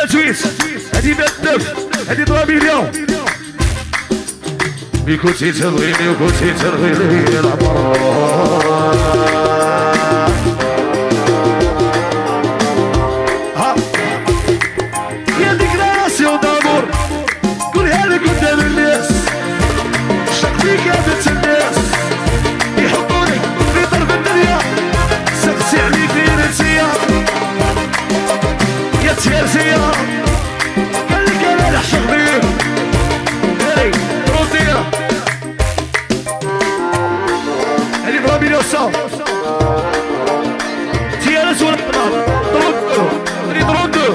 سويس، هادي 100,000، هادي 3 مليون. مي كنتي تبغيني وكنتي ترغيني العمر. يا ديكلاراسيون دامور قولها لك قدام الناس، شق فيك يا بنت الناس، يحطوني في طرف الدنيا، سقسي عليك فرنسية يا تيرسية، قال لك انا نحشق بيك، هاي رديها هادي 3 مليون صاف، تيارس ولا قناط، طردو، هادي طردو.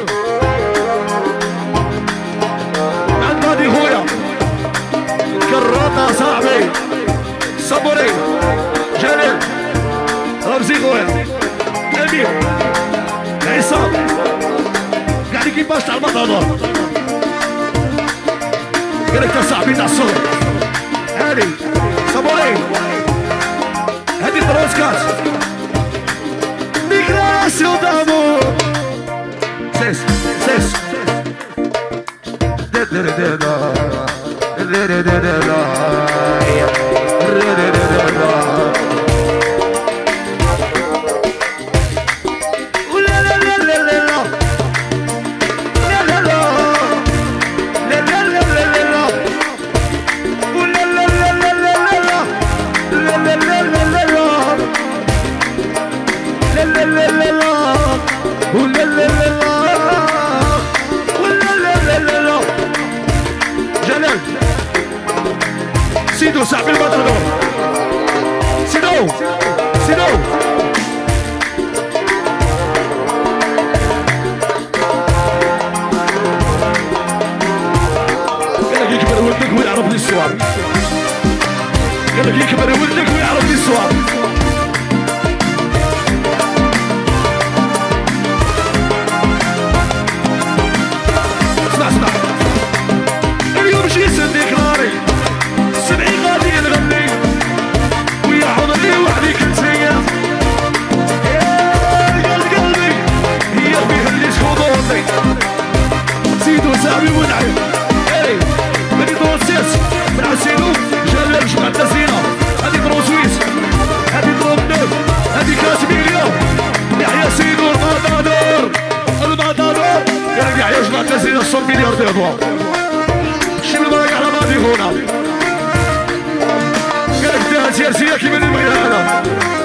عند هادي خويا كراطة صاحبي، صبوري، جلال، رمزي خويا، أمير، عصام، كاع ليكيباج تاع المطادور. قالك تا صاحبي تاع الصغر، هادي صبوري، هادي بروسكات، ديكلاراسيون دامور. سيس سيس سيدو صاحبي المطردور، سيدو سيدو قالك يكبر ولدك ويعرف لي الصواب، قالك يكبر ولدك ويعرف لي الصواب. اسمع اسمع اليوم شي سنديكلاري سمعي غادي نغني ويا حضري وحدي كنتيا، يا قلبي هي فيه اللي شخوضوني، سيدو صاحبي ونعيم، اي هادي درو سيس مع سيدو جلال شمع التسينة، هادي درو سويس، هادي درو بنوف، هادي كاس مليون، يحيى سيدو المطادور، المطادور، قالك يحيى شمع التسينة 100 مليار ديال شي بالبركة على غادي خونا. قالك ديها تيرسية كيما اللي بغيها انا.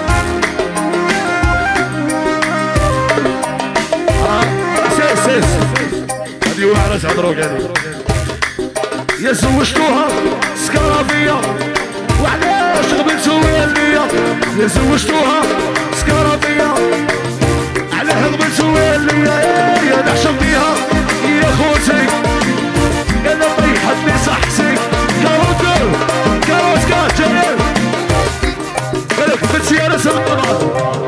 سيس سيس هادي واعرة تهضروك هادي. يا زوجتوها سكرافية وعلاش غبنتو يا الليا، يا زوجتوها سكرافية علاه غبنتو يا الليا، يا نعشق بيها يا خوتي، انا طيحتني صحتي، كاروتو كاروت جلال، قالك بنتي انا سلطنات،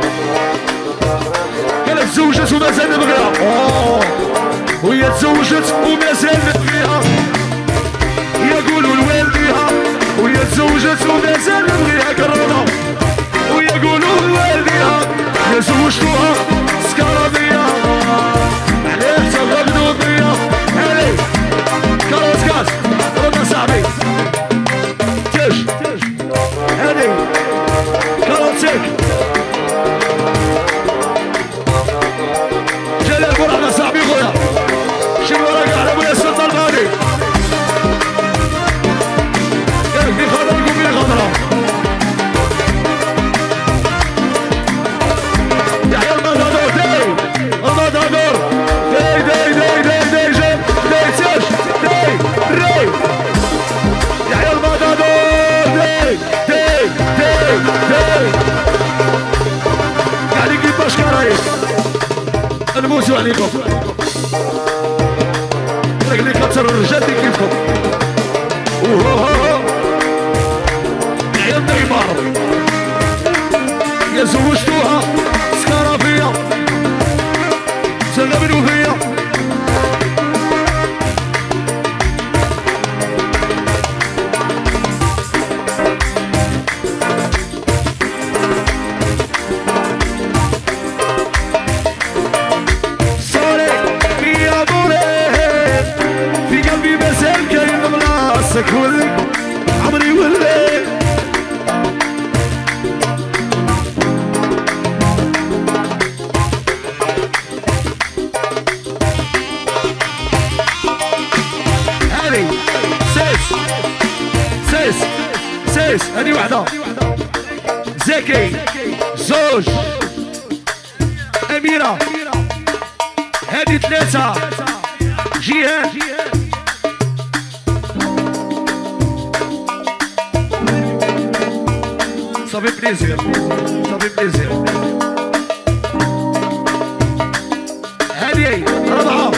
قالك تزوجت ومازال نبغيها، وهي تزوجت ومازال نبغيها، يقولوا لوالديها وهي تزوجت ومازال نبغيها كرامة، ويقولوا لوالديها يا زوجتوها سكرافية علاه تغبنوا بيا، هالي كاروت كاس رد صاحبي تيش هادي كاروتيك جلال برانا صاحبي خويا، شي وراك على بويا السلطة الغادي، قالك دي خضرا نقول بيه خضرا، يحيى المطادور داي المطادور داي داي داي داي داي جاب داي تيش داي ري، يحيى المطادور داي داي داي داي، يعني كيفاش كرايس نموتو عليكم، قالك اللي كتر الرجال اللي كيفكم، يحيى النيمار يا زوجتوها سكرافية سلمنوا فيا، Sole mi amor. سيس هذه واحدة زكي زوج أميرة هذه ثلاثة جيهان صافي بليزير صافي بليزير هذه رابعة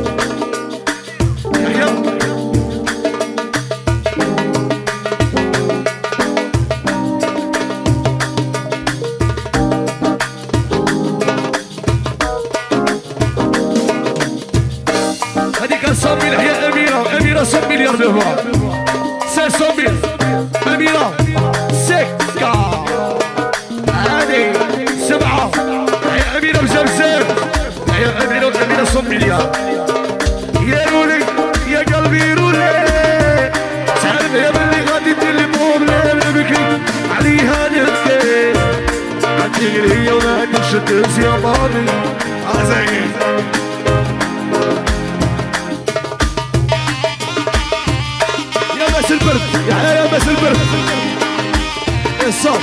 يحيى صمي الحياة أميرة 100 مليار دفع 500 أميرة سكة هذه 7 يا أميرة بزاف يا أميرة 100 مليار يا رولي يا قلبي رولي تعرف يا بلي غادي دير لي بروبليم بكري عليها نبكي غادي هي وما نشد يا بابي عزيز البرد يا بس البرد الصوت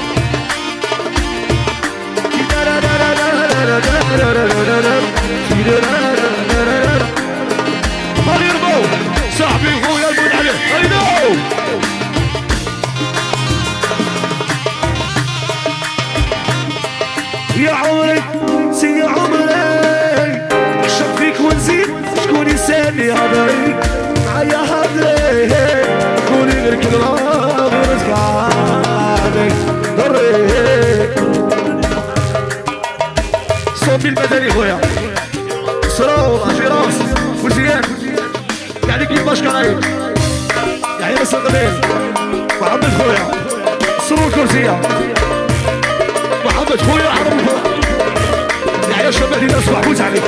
هيربو صاحبي خويا المون عليه هيدو يا عمري سي عمري عشق فيك ونزيد شكون يسالي هضري يا هضري قولي غير كلمة غير رزقاني ضري صوبي المدني خويا سرور أجيراس وزيان يعني كيفاش كرايب يعني بس القبيل محمد خويا سرور كرسية محمد خويا عرب يعني الشباب اللي نصبح فوز عليك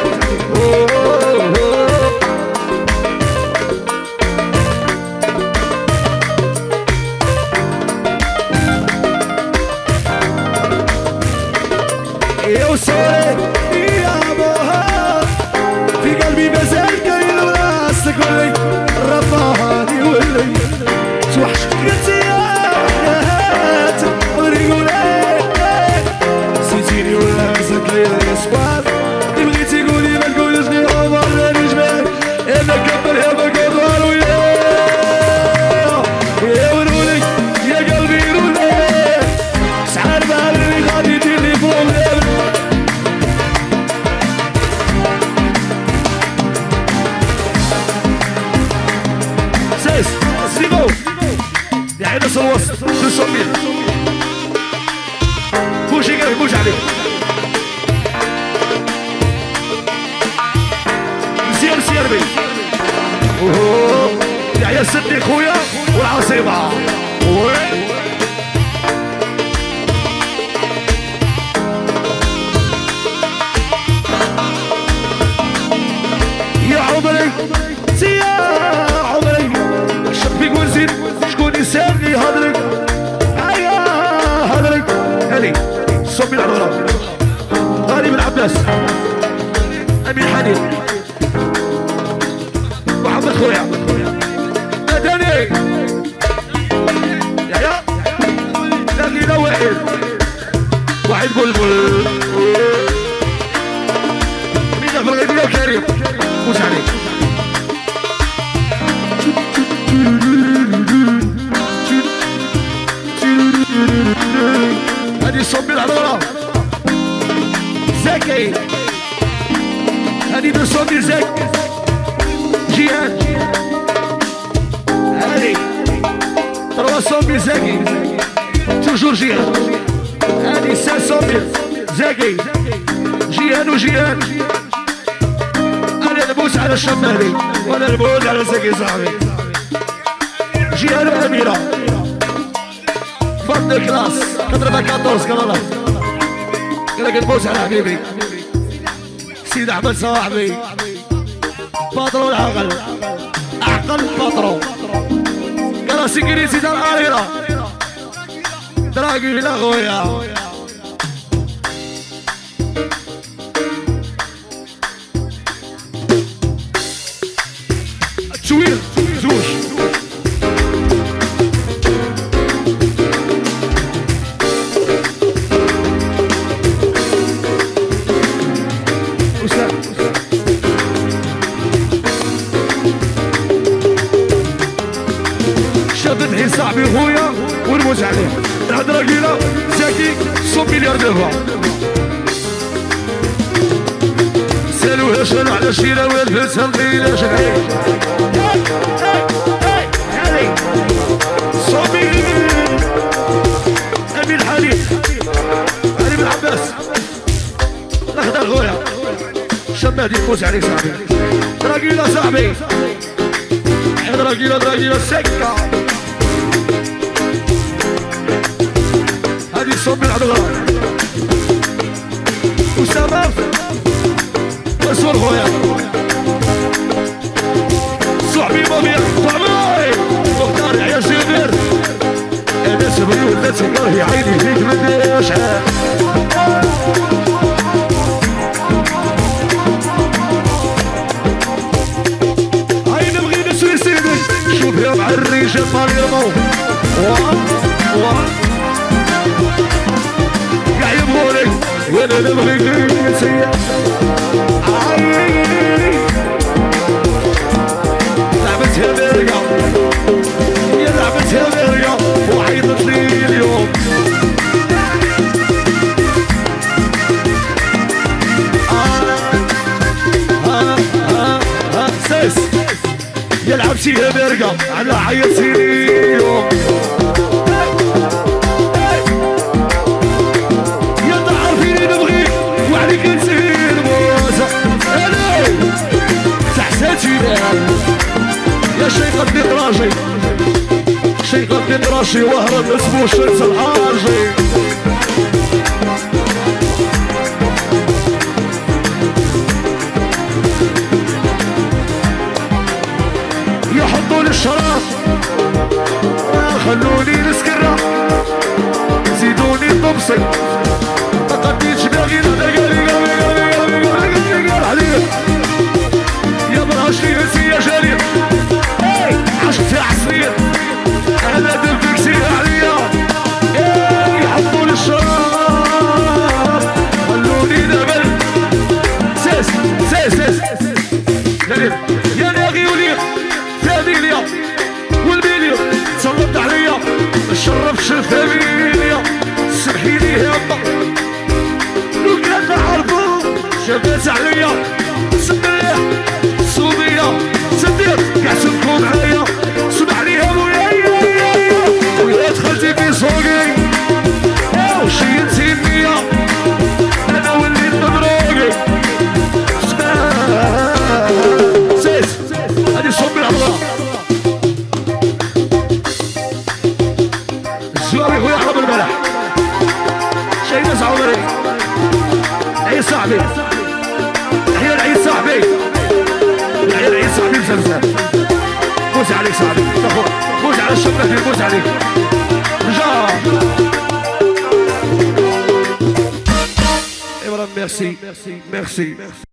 يا وسوري يا ابوها في قلبي مازال كاين راسك ولي رباني ولي توحشك انت يا حياتي عمري قولي نسيتيني ولا نسيت لي الاسباب اللي بغيتي قولي ما تقوليش لي عمر راني جبال يا ما كبر يا ما كبر ويا ورولي يا قلبي رولي سعر بالي غادي دير لي بروبليم زيغو يا عين نص الوسط 200 بوشي قال بوش عليك سير بي يا عيال سدي خويا والعصيبة يا عمري يا عمري شبيك ونزيد شكون يسالني هضرك ايا هضرك هذي صوبي العروره غالي بن عباس امين حنين محمد خويا مدني يا لقينا واحد بلبل مين في الغيبيه كريم موس عليك هذه صوبي العروره زكي هذه بصوبي زكي جيهان هذه ترى صوبي زكي توجور جيهان هذه 500 زكي جيهان وجيهان انا نبوس على الشمالي وانا نبوس على زكي صاحبي جيهان واميره فضل كلاس تضربها 14 كمان قال لك نبوس على حبيبي سيد احمد صاحبي بطرو العقل اعقل بطرو قال سكريسي دار العريره دراقي لا خويا تشوير زوج صاحبي خويا ونموت عليه. الهضره كيلا زكي 100 مليار دابا سالوها شالو على شيرة والفلسة مقيلة شغالي صوبي أمين حليف علي بن عباس نخدر خويا شمادي نفوز عليك صاحبي دراكيلا صاحبي دراكيلا سكة هادي صوب العضلات وسبب مسؤول خويا صاحبي مبيع صاحبي مختار يا سيدر انا سبري ولا تسكر يا عيني فيك ما نديرش هاي نبغي نسوي سيدك شوف يا مع الرجال مال يرمو قاع يبغوني وانا نبغي نسيا لعبتها مرقة يا لعبتها مرقة وعيطت لي اليوم سيس يا لعبتيها مرقة على عيطتيني اليوم يا تعرفيني نبغيك وعليك نسير موسى تحساتي يا شيخ الدراشي شيخ الدراشي وهرب اسمه شمس الحاجي يحطوا لي الشراب خلوني نسكرها زيدوني الطبسي ما قديتش باغي عليك يا براشي نسي يا جليل عشت عصير انا دبك سير عليا يحطوا لي الشراب خلوني نبل سيس جليل يا ناغي وليق فاميليا والميليا تسلطت عليا شرفش الفاميليا سمحيلي هبه لو كان نعرفو شبات عليا سميح صوبيا صديق كاع سمكو معايا سمح لي يا ويا دخلتي في سوقي وشيلتي النية انا وليت مبروقي سيس هادي صوب العضلة الزواري خويا حرب البلح شي ناس عمري عيد صاحبي تحية لعيد صاحبي عيد صاحبي بزاف بوس عليك صاحبي بوس على الشبكة بوس عليك رجع إبراهيم ميرسي